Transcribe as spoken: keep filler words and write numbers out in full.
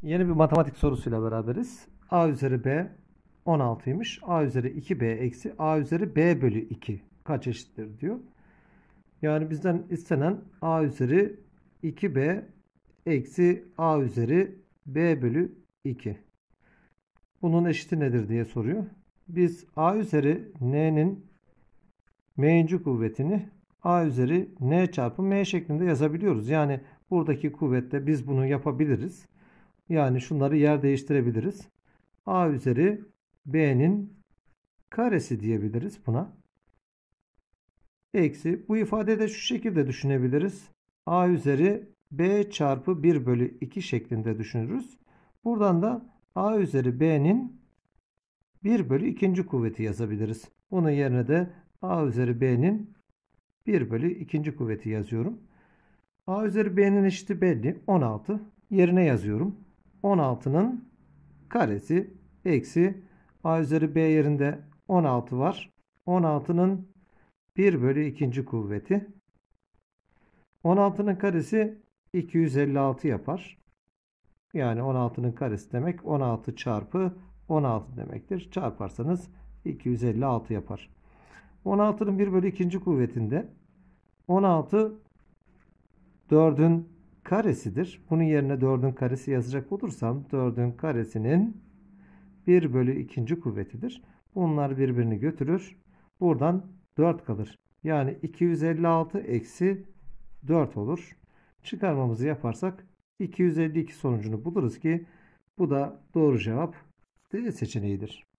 Yeni bir matematik sorusuyla beraberiz. A üzeri B on altıymış. A üzeri iki B eksi A üzeri B bölü iki kaç eşittir diyor. Yani bizden istenen A üzeri iki B eksi A üzeri B bölü iki. Bunun eşiti nedir diye soruyor. Biz A üzeri N'nin M'inci kuvvetini A üzeri N çarpı M şeklinde yazabiliyoruz. Yani buradaki kuvvetle biz bunu yapabiliriz. Yani şunları yer değiştirebiliriz. A üzeri B'nin karesi diyebiliriz buna. Eksi bu ifadeyi de şu şekilde düşünebiliriz. A üzeri B çarpı bir bölü iki şeklinde düşünürüz. Buradan da A üzeri B'nin bir bölü ikinci kuvveti yazabiliriz. Bunun yerine de A üzeri B'nin bir bölü ikinci kuvveti yazıyorum. A üzeri B'nin eşiti belli. on altı. Yerine yazıyorum. on altının karesi eksi A üzeri B yerinde on altı var. on altının bir bölü ikinci kuvveti. on altının karesi iki yüz elli altı yapar. Yani on altının karesi demek on altı çarpı on altı demektir. Çarparsanız iki yüz elli altı yapar. on altının bir bölü ikinci kuvvetinde on altı dördün karesidir. Bunun yerine dördün karesi yazacak olursam dördün karesinin bir bölü ikinci kuvvetidir. Bunlar birbirini götürür. Buradan dört kalır. Yani iki yüz elli altı eksi dört olur. Çıkarmamızı yaparsak iki yüz elli iki sonucunu buluruz ki bu da doğru cevap D seçeneğidir.